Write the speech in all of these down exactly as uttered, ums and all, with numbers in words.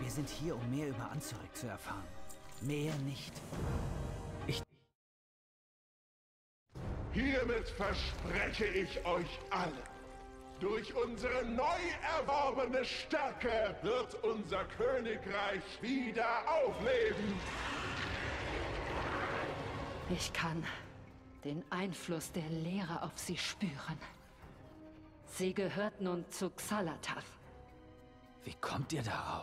Wir sind hier, um mehr über Anzurek zu erfahren. Mehr nicht. Ich... Hiermit verspreche ich euch allen, durch unsere neu erworbene Stärke wird unser Königreich wieder aufleben. Ich kann den Einfluss der Lehre auf sie spüren. Sie gehört nun zu Xalatath. Wie kommt ihr darauf?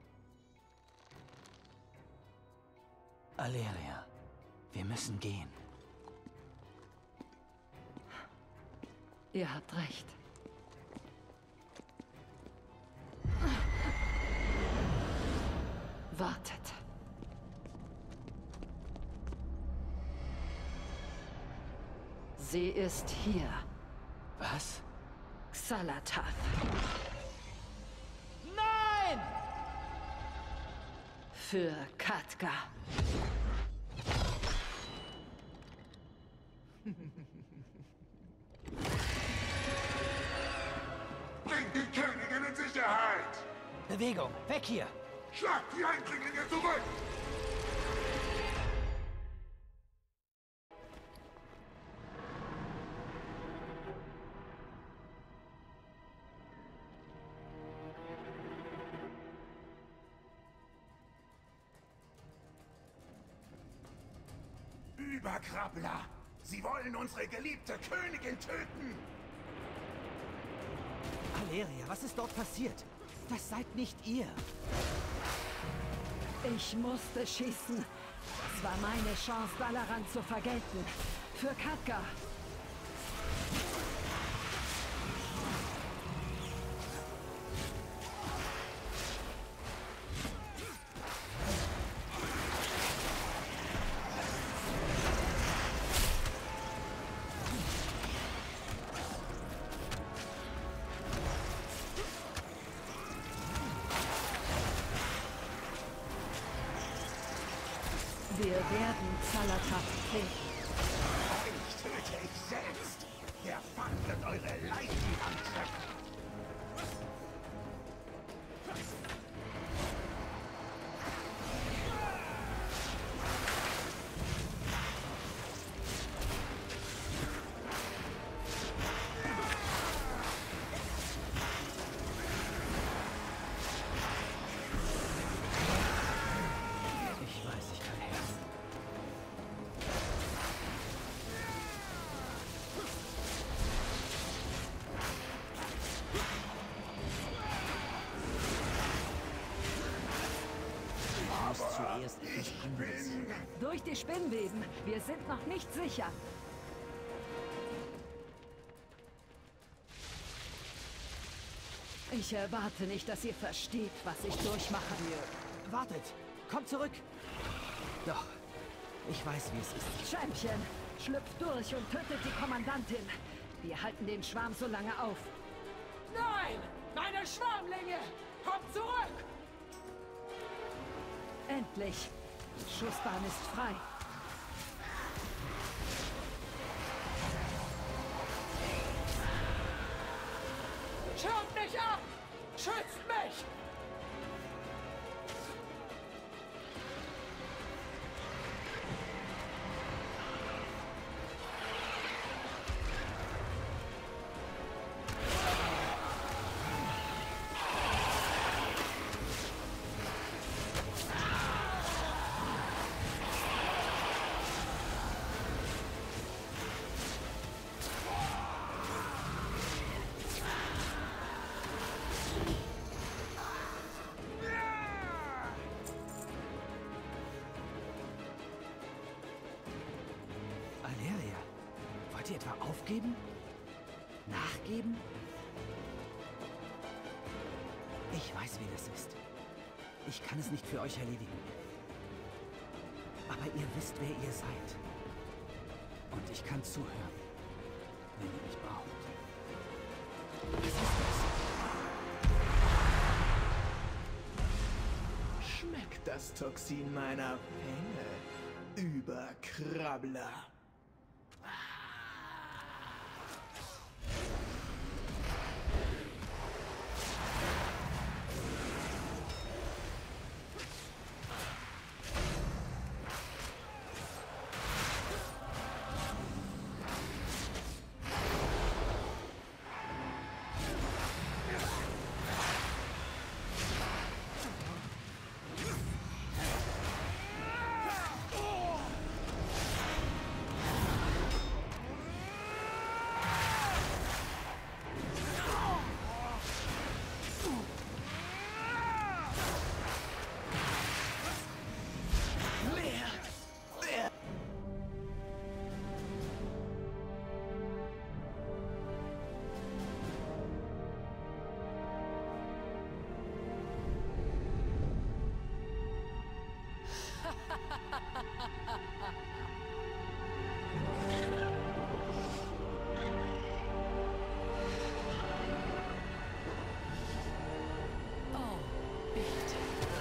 Aleria, wir müssen gehen. Ihr habt recht. Wartet. Sie ist hier. Was? Xalatath. Nein! Für Khadgar. Bringt die Königin in Sicherheit! Bewegung, weg hier! Schlagt die Eindringlinge zurück! Überkrabbler! Sie wollen unsere geliebte Königin töten! Aleria, was ist dort passiert? Das seid nicht ihr. Ich musste schießen. Das war meine Chance, Dalaran zu vergelten. Für Khadgar. Wir werden Xalatath finden. Ich töte ich selbst! Der Feind wird eure Leichen antreffen! Ich weiß, ich kann helfen. Du musst zuerst etwas anderes. Durch die Spinnweben. Wir sind noch nicht sicher. Ich erwarte nicht, dass ihr versteht, was ich durchmache. Wartet! Kommt zurück! Doch, ich weiß, wie es ist. Champion, schlüpft durch und tötet die Kommandantin. Wir halten den Schwarm so lange auf. Nein! Meine Schwarmlinge! Kommt zurück! Endlich! Die Schussbahn ist frei. Schaut mich ab! Schützt mich! Aleria, wollt ihr etwa aufgeben? Nachgeben? Ich weiß, wie das ist. Ich kann es nicht für euch erledigen. Aber ihr wisst, wer ihr seid. Und ich kann zuhören, wenn ihr mich braucht. Was ist das? Schmeckt das Toxin meiner Fänge, Überkrabbler? Oh, bitte.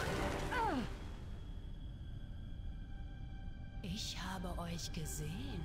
Ich habe euch gesehen.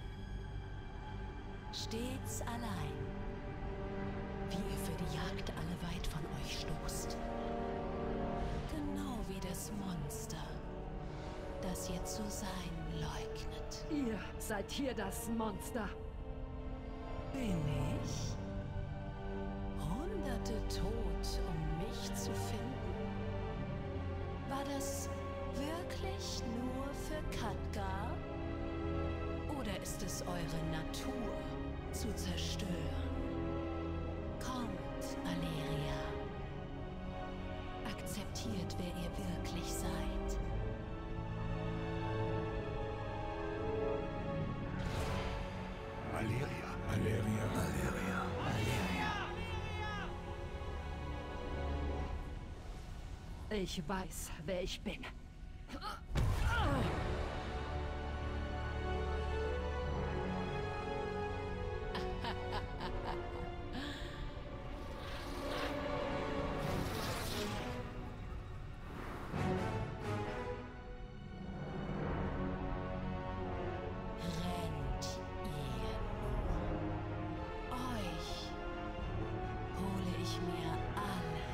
Stets allein. Wie ihr für die Jagd alle weit von euch stoßt. Genau wie das Monster, das ihr zu sein leugnet. Ihr seid hier das Monster. Bin ich? Hunderte tot, um mich zu finden? War das wirklich nur für Khadgar? Oder ist es eure Natur zu zerstören? Kommt, Alleria. Akzeptiert, wer ihr wirklich seid. Alleria, Alleria, Alleria, Alleria. Ich weiß, wer ich bin. Rennt ihr nur? Euch hole ich mir alle.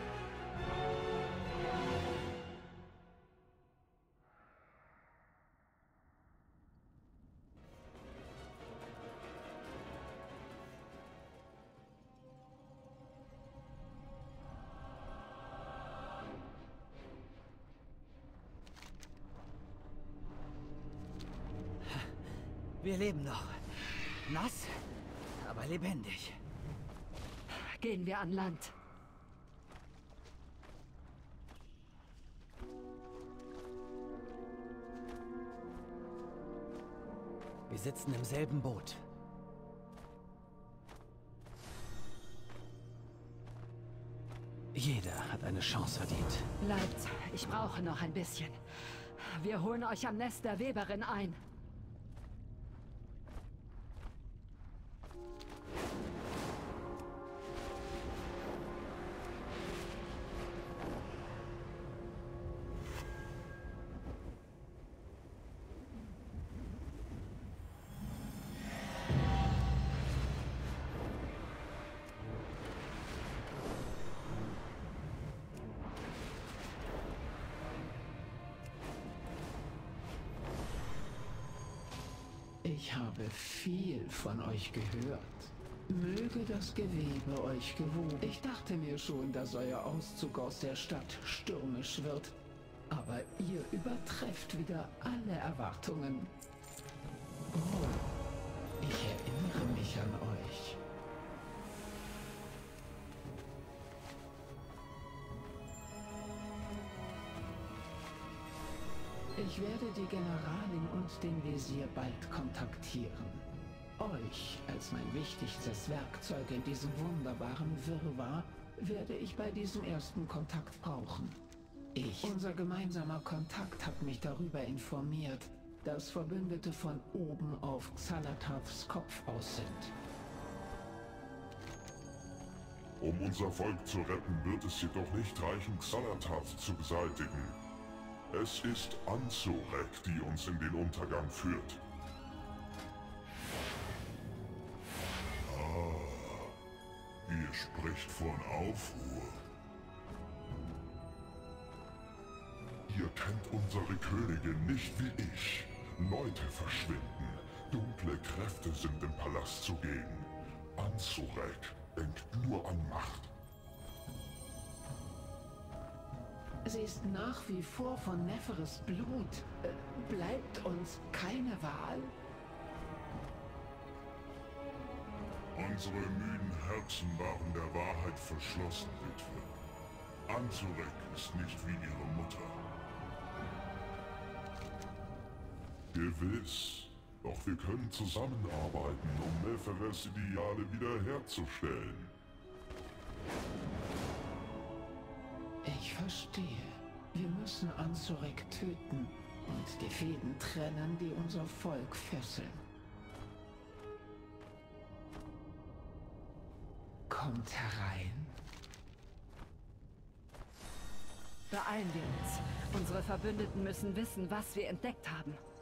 Wir leben noch. Nass, aber lebendig. Gehen wir an Land. Wir sitzen im selben Boot. Jeder hat eine Chance verdient. Bleibt, ich brauche noch ein bisschen. Wir holen euch am Nest der Weberin ein. Ich habe viel von euch gehört. Möge das Gewebe euch gewogen. Ich dachte mir schon, dass euer Auszug aus der Stadt stürmisch wird. Aber ihr übertrefft wieder alle Erwartungen. Oh, ich erinnere mich an euch. Ich werde die Generalin und den Wesir bald kontaktieren. Euch als mein wichtigstes Werkzeug in diesem wunderbaren Wirrwarr werde ich bei diesem ersten Kontakt brauchen. Ich. Unser gemeinsamer Kontakt hat mich darüber informiert, dass Verbündete von oben auf Xanathars Kopf aus sind. Um unser Volk zu retten, wird es jedoch nicht reichen, Xanathar zu beseitigen. Es ist Anzurek, die uns in den Untergang führt. Ah, ihr spricht von Aufruhr. Ihr kennt unsere Königin nicht wie ich. Leute verschwinden. Dunkle Kräfte sind im Palast zugegen. Anzurek denkt nur an Macht. Sie ist nach wie vor von Neferes Blut. Äh, bleibt uns keine Wahl? Unsere müden Herzen waren der Wahrheit verschlossen, Witwe. Anzurek ist nicht wie ihre Mutter. Gewiss. Doch wir können zusammenarbeiten, um Neferes Ideale wiederherzustellen. Ich verstehe. Wir müssen Anzurek töten, und die Fäden trennen, die unser Volk fesseln. Kommt herein. Beeilen wir uns. Unsere Verbündeten müssen wissen, was wir entdeckt haben.